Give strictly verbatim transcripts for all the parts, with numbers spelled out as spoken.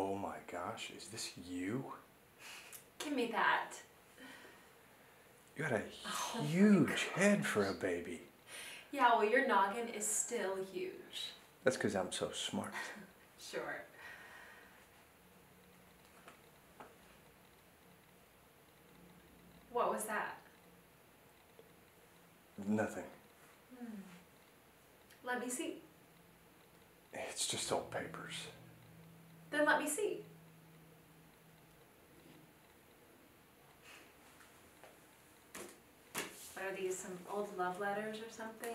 Oh my gosh, is this you? Give me that. You got a Oh huge head for a baby. Yeah, well, your noggin is still huge. That's because I'm so smart. Sure. What was that? Nothing. Hmm. Let me see. It's just old papers. Then let me see. What are these, some old love letters or something?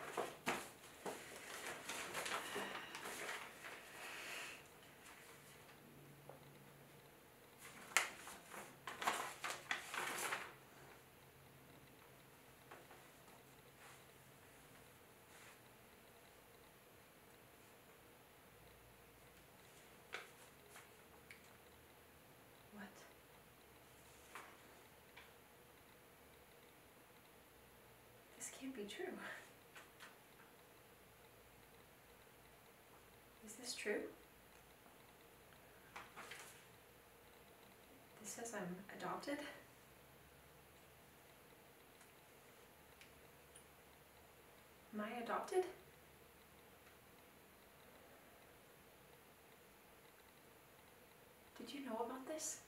What? This can't be true. Is this true? This says I'm adopted? Am I adopted? Did you know about this?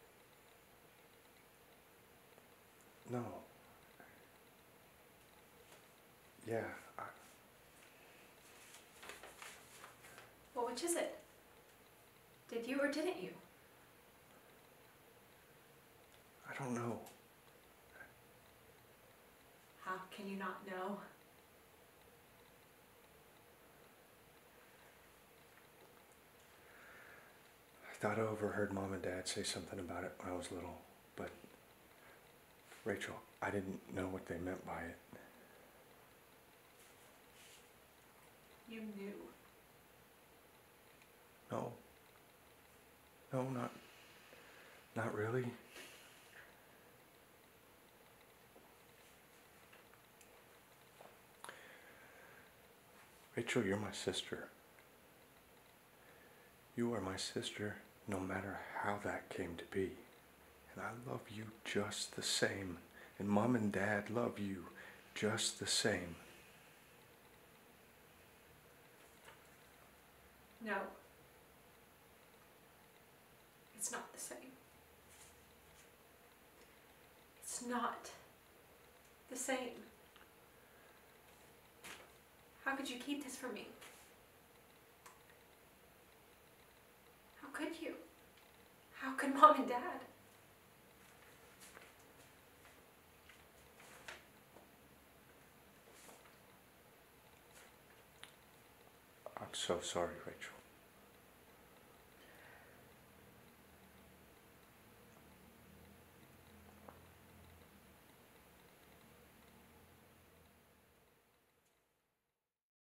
No. Yeah, I, Well, which is it? Did you or didn't you? I don't know. How can you not know? I thought I overheard Mom and Dad say something about it when I was little, but Rachel, I didn't know what they meant by it. You knew. No. No, not, not really. Rachel, you're my sister. You are my sister no matter how that came to be. And I love you just the same. And Mom and Dad love you just the same. No. It's not the same. It's not the same. How could you keep this from me? How could you? How could Mom and Dad? I'm so sorry, Rachel.